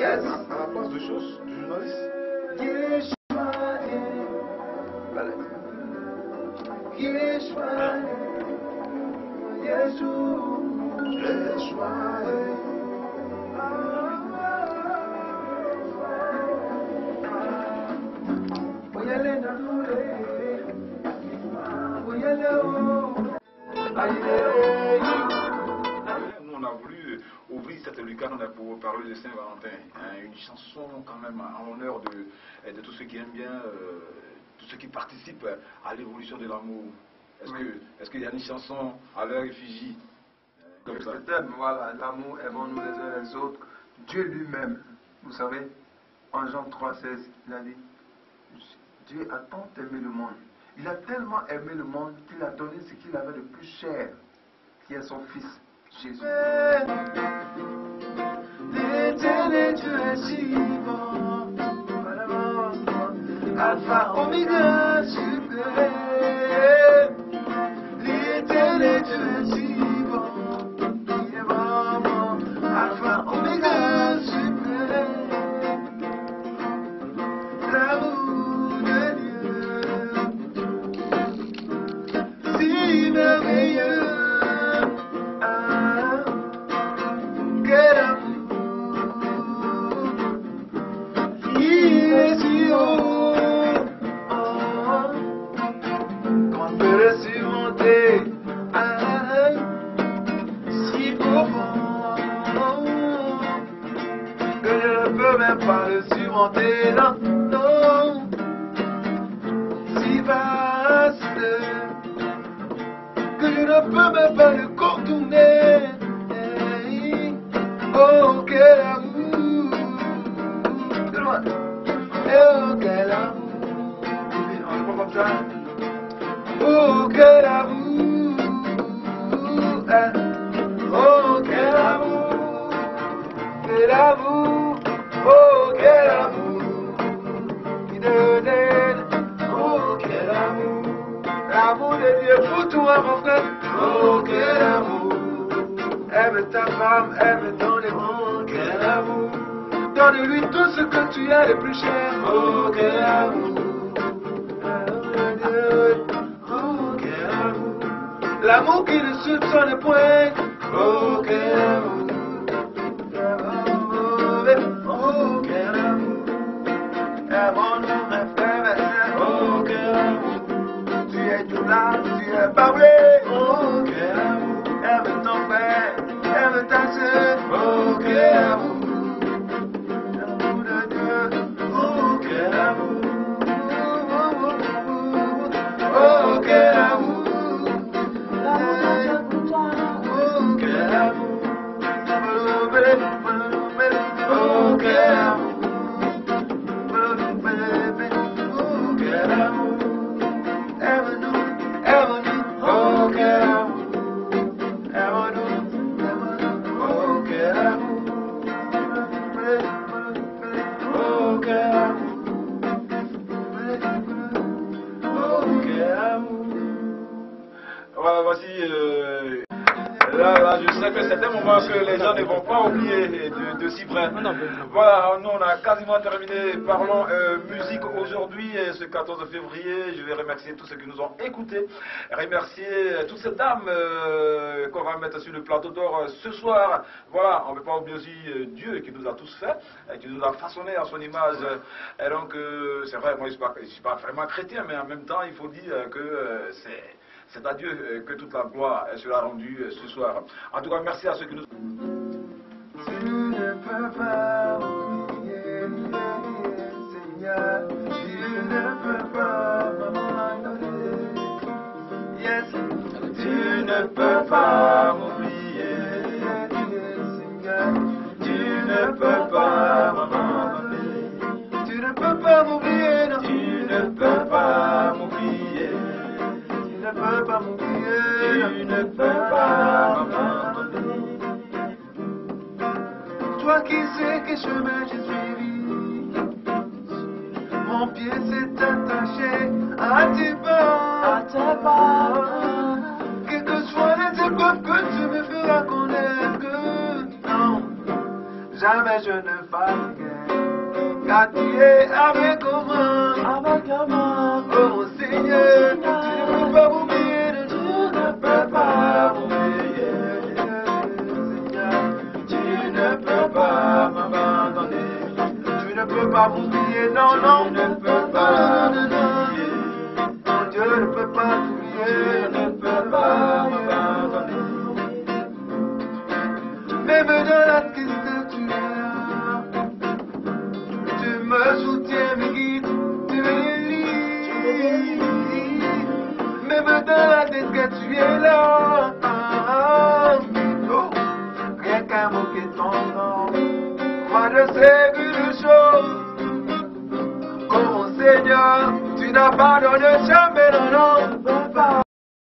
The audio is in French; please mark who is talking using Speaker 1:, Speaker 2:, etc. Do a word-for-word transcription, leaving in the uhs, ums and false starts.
Speaker 1: Yes.
Speaker 2: À la place de choses du journaliste.
Speaker 1: Yeshua. Voilà. Yeshua. Yeshua. Yeshua.
Speaker 2: Nous, on a voulu ouvrir cette lucarne pour parler de Saint-Valentin. Hein, une chanson quand même en l'honneur de, de tous ceux qui aiment bien, euh, tous ceux qui participent à l'évolution de l'amour. Est-ce
Speaker 1: Oui.
Speaker 2: que, est-ce qu'il y a une chanson à leur effigie euh, comme ça?
Speaker 1: Le thème, voilà, l'amour, aimons-nous les uns les autres. Dieu lui-même, vous savez, en Jean trois seize, il a dit, Dieu a tant aimé le monde. Il a tellement aimé le monde qu'il a donné ce qu'il avait de plus cher, qui est son Fils, Jésus. L'éternel Dieu est si bon, Alpha, Oméga, suprême. L'éternel Dieu est si bon, il est vraiment Alpha, Oméga, suprême. L'amour de Dieu, si merveilleux. Ah, quel amour, il est si haut. Oh, qu'on peut le surmonter. Ah, si profond que je ne peux même pas le surmonter. Non, non, si vaste que je ne peux même pas le contourner. Oh, quel amour, de loin. Oh, quel amour, on est pas comme ça. Oh, quel amour, hein. Oh, quel amour, quel amour, oh, quel amour, qui te donne, oh, quel amour, l'amour de Dieu pour toi, mon frère, oh, quel amour, aime ta femme, aime ton aimant, quel amour, donne-lui tout ce que tu as de plus cher, oh, quel amour, oh, quel amour, l'amour qui ne soupçonne point, oh, quel amour, oh, quel amour, aimons-nous, mes frères, mes sœurs, oh, quel amour, tu es tout là, tu es parlé, oh, quel amour, aime ton frère, aime ta sœur, oh, quel amour, l'amour de Dieu, oh, quel amour, oh, quel amour, oh, quel amour, oh, quel amour, oh, quel amour, aime-nous, aime-nous, oh, quel amour, aime-nous, oh, quel amour, oh, quel amour, oh, quel amour.
Speaker 2: Voilà, voici. Euh, là, là, je sais que c'est un moment que les gens ne vont pas oublier de, de si près. Voilà, nous on a quasiment terminé. Parlons euh, musique aujourd'hui, ce quatorze février. Je vais remercier tous ceux qui nous ont écoutés. Remercier toutes ces dames euh, qu'on va mettre sur le plateau d'or ce soir. Voilà, on ne peut pas oublier aussi euh, Dieu qui nous a tous fait, euh, qui nous a façonnés à son image. Et donc, euh, c'est vrai, moi je ne suis, suis pas vraiment chrétien, mais en même temps, il faut dire que euh, c'est. C'est à Dieu que toute la gloire sera rendue ce soir. En tout cas, merci à ceux qui nous...
Speaker 1: Tu ne peux pas oublier, Seigneur. Tu ne peux pas m'abandonner. Yes. Tu ne peux pas m'oublier, Seigneur. Tu ne peux pas m'abandonner. Tu ne peux pas m'oublier, non. Tu ne peux pas m'oublier. Tu ne peux pas m'oublier. Tu ne peux pas m'abandonner. Toi qui sais quel chemin j'ai suivi, mon pied s'est attaché à tes pas, à tes pas. Quelles que soient les épreuves que tu me feras connaître, que non, jamais mais je ne fasse rien. Car tu es avec moi,
Speaker 3: avec moi,
Speaker 1: oh mon Seigneur, tu ne peux pas m'oublier, tu ne peux pas m'oublier, Seigneur, tu ne peux pas m'abandonner, tu ne peux pas m'oublier, non, non, tu ne peux pas m'oublier, mon Dieu ne peut pas t'oublier, ne peut pas m'abandonner, même dans la tristesse tu es là. Tu me soutiens, me guides, tu me lis. Même dans la détresse, tu es là. Oh, rien qu'à moquer ton nom. Moi, je sais une chose. Oh mon Seigneur, tu n'abandonnes jamais, non, non.